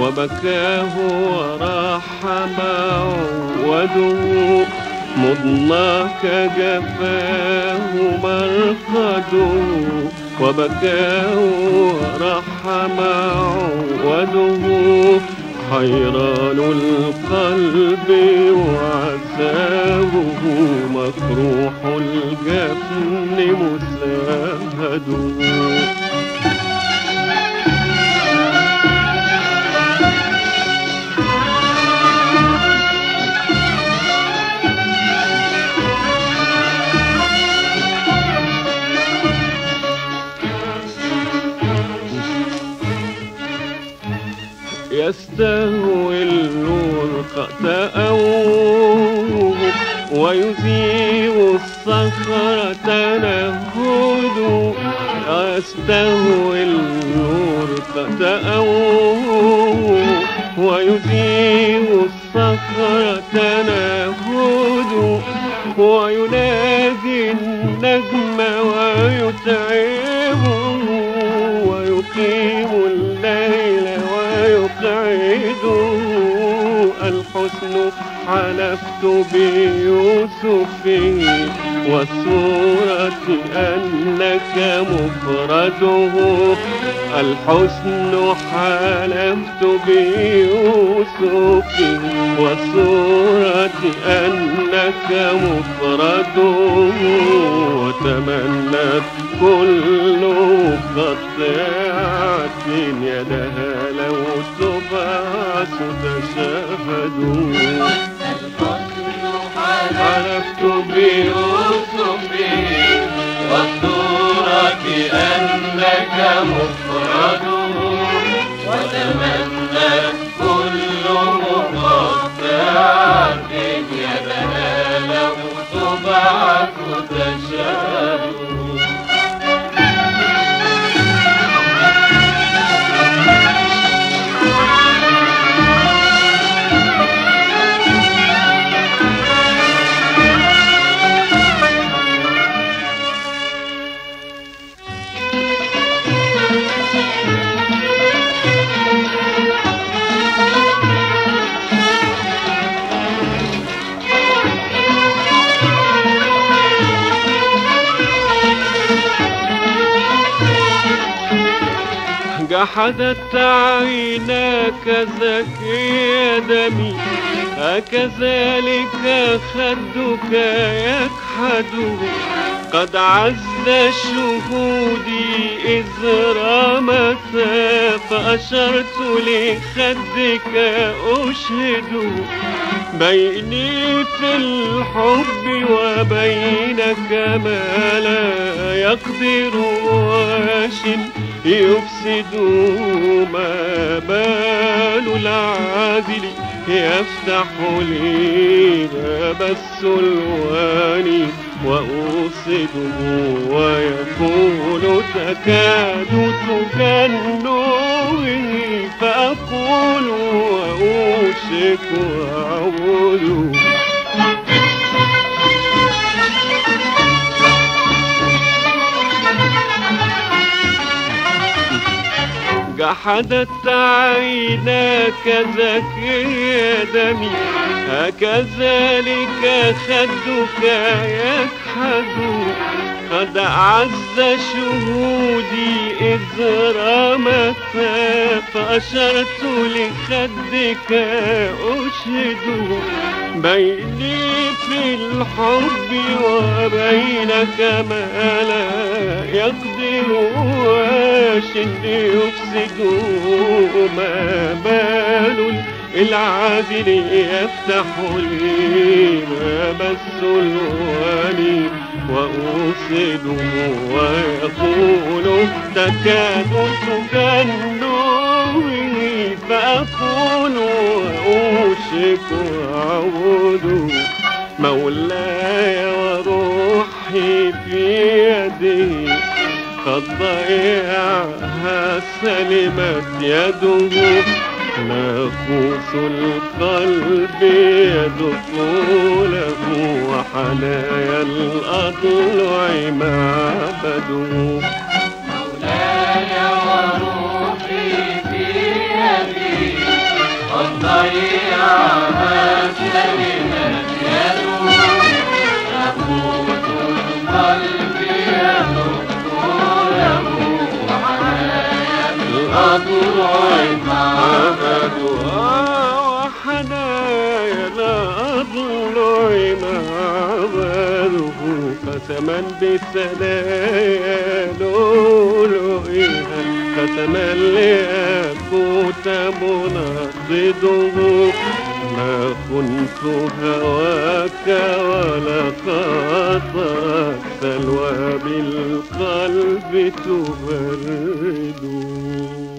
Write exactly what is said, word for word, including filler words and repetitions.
وبكاه وراح معوده، مضناك جفاه مرقده. وبكاه وراح معوده، حيران القلب وعذابه، مفروح الجفن مساهد. يستهوي الورق تأوه، ويزيغ الصخرة تنهد. يستهوي الورق تأوه، ويزيغ الصخرة تنهد. وينادي النجم ويتعبه، ويقيم الليل ويقعده. الحسن حلفت بيوسف والصورة أنك مفرده. الحسن حلفت بيوسف والصورة أنك مفرده. وتمنت كل قطيعة يدها لو تبعث تشهد. حلفت بيوسف والصورة أنك مفرده. وتمنت كل مقطعة يدها لو تبعث تشهد. جحدت عيناك زكي دمي، أكذلك خدك يكحد. قد عز شهودي إذ رمت، فأشرت لخدك أشهد. بيني في الحب وبينك ما لا يقدر واش يفسد. ما بال العادل يفتح لي باب السلوان وأوصده، ويقول تكاد تكنني، فأقول وأوشك أعود. جحدت عيناك زكي دمي، هكذلك خدك يكحد. قد عز شهودي إذ رمت، فأشرت لخدك أشهد. بيني في الحب وبينك ما لا يقدر واش يفسد. ما بال العادل يفتح لي باب السلوان وأوصده، ويقول تكاد تكنني، فأقول وأوشك أعود. مولاي وروحي في يدي، قد ضيعها سلمت يده. ناقوس القلب يدق له، وحنايا الأضلع معبده. مولاي وروحي في يدي، ضيعها سلمت يده يفوت القلب يدق وحنايا الأضلع معبدها وحنايا الأضلع معبده قسما بالثنايا لؤلؤها قسما ليكوت منضده ما كنت هواك ولا خاطرك سلوى بالقلب تبرد